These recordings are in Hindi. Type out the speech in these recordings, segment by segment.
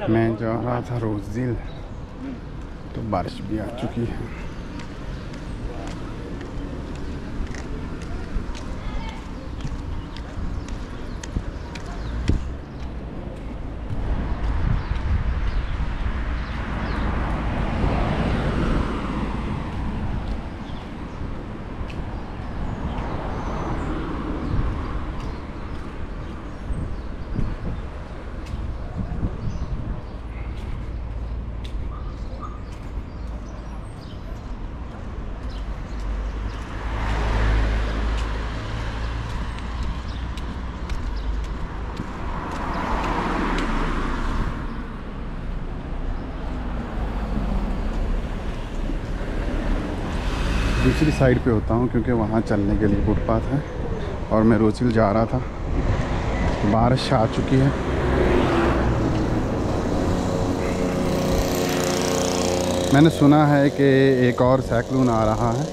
मैं जा रहा था रोज़िल, तो बारिश भी आ चुकी है। दूसरी साइड पे होता हूँ क्योंकि वहाँ चलने के लिए फुटपाथ है, और मैं रोज़िल जा रहा था। बारिश आ चुकी है। मैंने सुना है कि एक और साइक्लोन आ रहा है।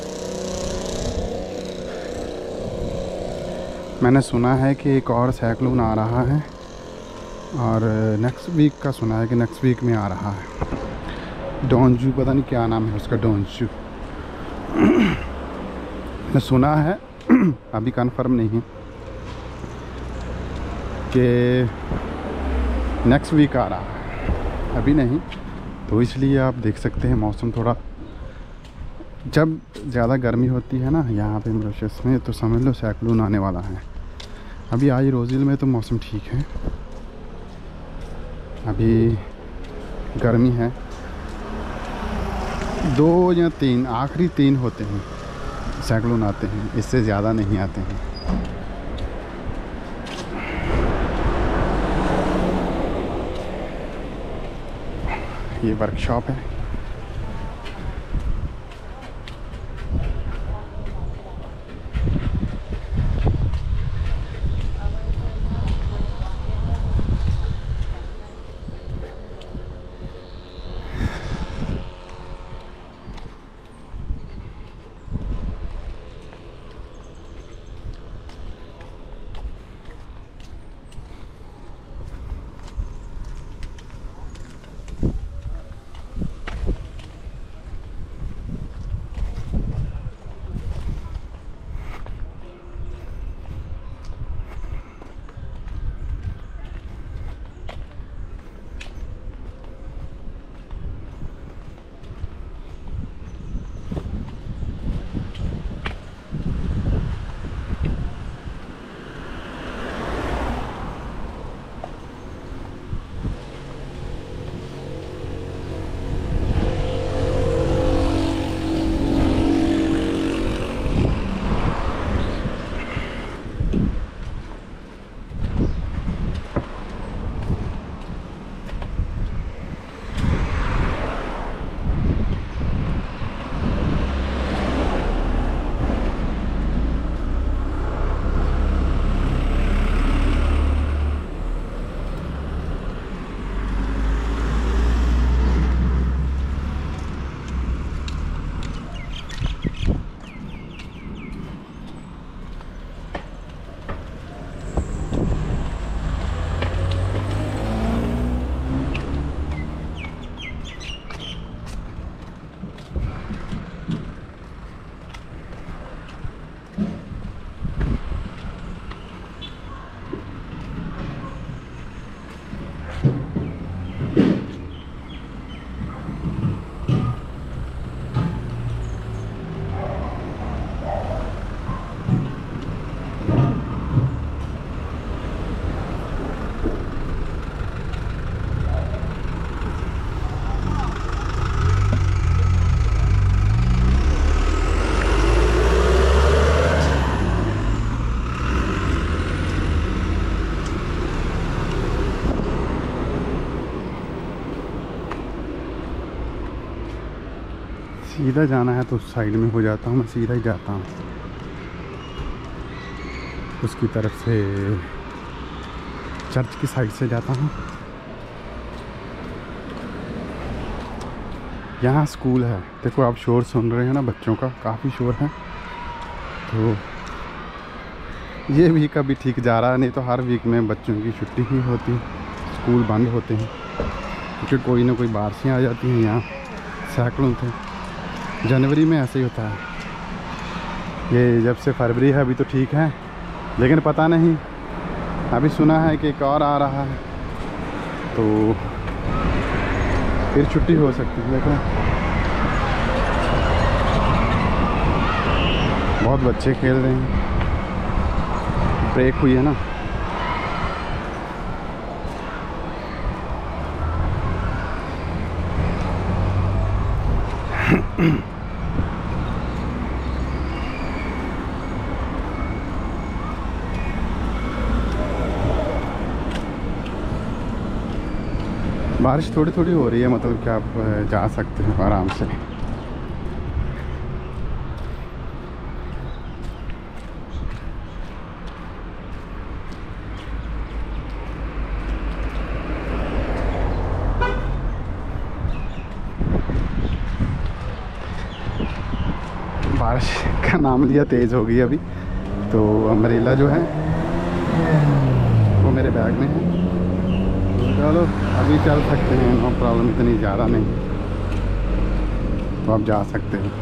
मैंने सुना है कि एक और साइक्लोन आ रहा है, और नेक्स्ट वीक का सुना है कि नेक्स्ट वीक में आ रहा है। डोंजू, पता नहीं क्या नाम है उसका, डोंजू मैं सुना है अभी कंफर्म नहीं कि नेक्स्ट वीक आ रहा है, अभी नहीं। तो इसलिए आप देख सकते हैं मौसम थोड़ा, जब ज़्यादा गर्मी होती है ना यहाँ पे मॉरिशस में, तो समझ लो साइक्लोन आने वाला है। अभी आज रोज़िल में तो मौसम ठीक है, अभी गर्मी है। 2 या 3, आखिरी 3 होते हैं साइक्लोन आते हैं, इससे ज़्यादा नहीं आते हैं। ये वर्कशॉप है। सीधा जाना है तो उस साइड में हो जाता हूँ, मैं सीधा ही जाता हूँ उसकी तरफ से, चर्च की साइड से जाता हूँ। यहाँ स्कूल है, देखो आप शोर सुन रहे हैं ना, बच्चों का काफ़ी शोर है। तो ये वीक कभी ठीक जा रहा है, नहीं तो हर वीक में बच्चों की छुट्टी ही होती, स्कूल बंद होते हैं। क्योंकि कोई ना कोई बारिशें आ जाती हैं यहाँ, सैकड़ों थे। जनवरी में ऐसे ही होता है। ये जब से फरवरी है अभी तो ठीक है, लेकिन पता नहीं, अभी सुना है कि एक और आ रहा है तो फिर छुट्टी हो सकती है। देखो बहुत बच्चे खेल रहे हैं, ब्रेक हुई है ना। बारिश थोड़ी थोड़ी हो रही है, मतलब कि आप जा सकते हैं आराम से। बारिश का नाम लिया, तेज़ हो गई अभी तो। अम्ब्रेला जो है वो मेरे बैग में है, चलो अभी चल सकते हैं, नो प्रॉब्लम, इतनी ज़्यादा नहीं, तो आप जा सकते हैं।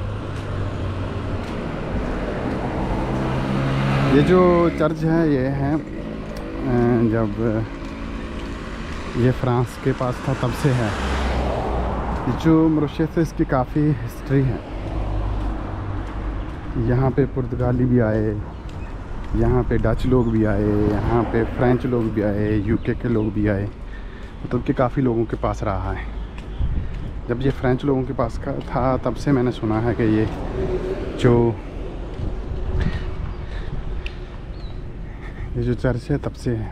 ये जो चर्च है ये है जब ये फ्रांस के पास था तब से है। जो मॉरिशस से इसकी काफ़ी हिस्ट्री है। यहाँ पे पुर्तगाली भी आए, यहाँ पे डच लोग भी आए, यहाँ पे फ्रेंच लोग भी आए, यूके के लोग भी आए, मतलब कि काफ़ी लोगों के पास रहा है। जब ये फ्रेंच लोगों के पास का था तब से मैंने सुना है कि ये जो चर्च है तब से है।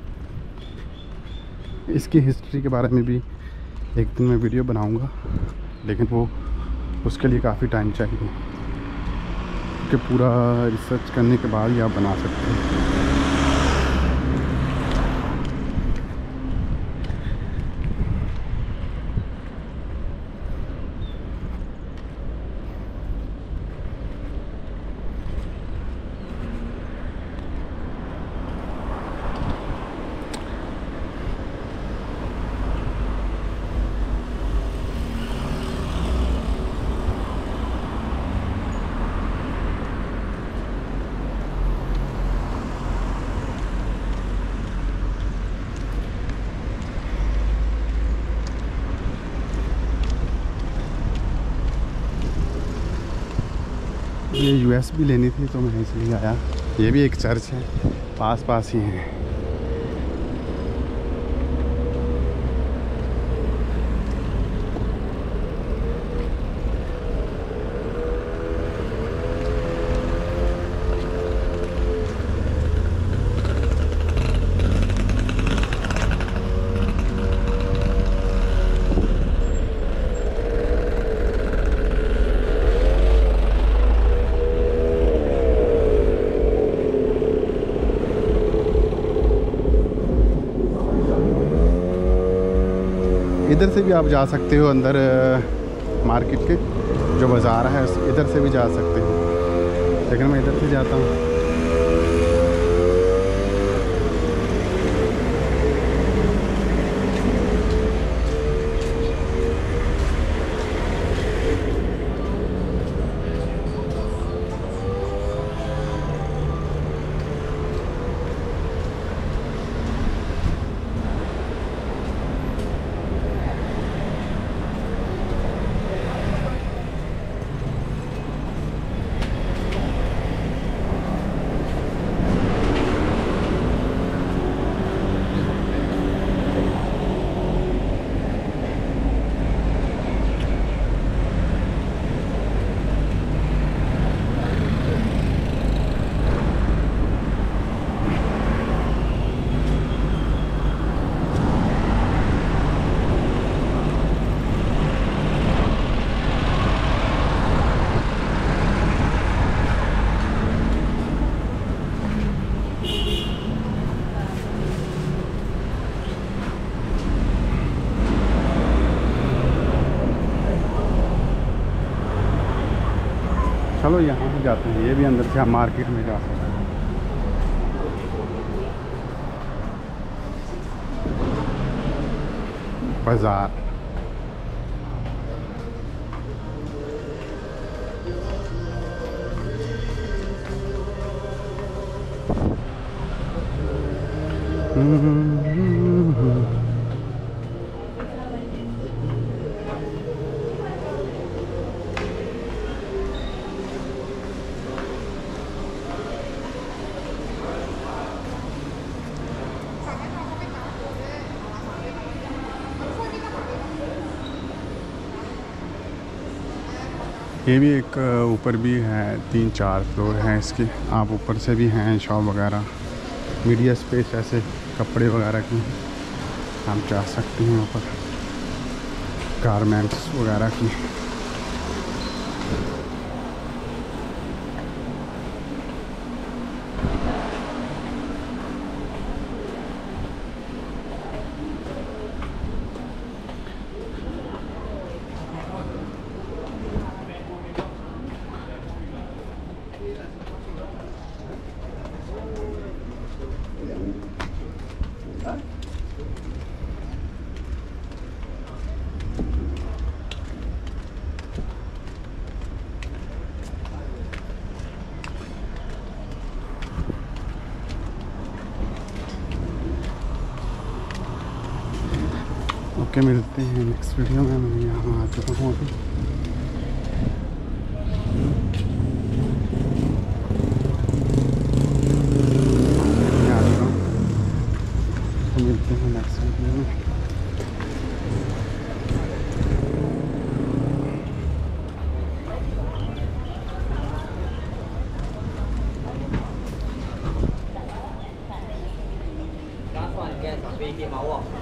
इसकी हिस्ट्री के बारे में भी एक दिन मैं वीडियो बनाऊंगा, लेकिन वो उसके लिए काफ़ी टाइम चाहिए, कि पूरा रिसर्च करने के बाद ही आप बना सकते हैं। ये यूएस भी लेनी थी तो मैं इसलिए आया। ये भी एक चर्च है, पास पास ही है। इधर से भी आप जा सकते हो अंदर, मार्केट के जो बाज़ार है इधर से भी जा सकते हो, लेकिन मैं इधर से जाता हूँ। चलो यहाँ से जाते हैं, ये भी अंदर से आप मार्केट में जा सकते हैं। बाज़ार। ये भी एक ऊपर भी है, 3-4 फ्लोर हैं इसके। आप ऊपर से भी हैं शॉप वगैरह, मीडिया स्पेस ऐसे कपड़े वगैरह की आप जा सकते हैं ऊपर, गारमेंट्स वगैरह की। ओके, मिलते हैं नेक्स्ट वीडियो में। मैं यहाँ आ चुका हूँ अभी। आ चुका हूँ, तो मिलते हैं नेक्स्ट वीडियो में। 加蒜跟小飞机毛啊。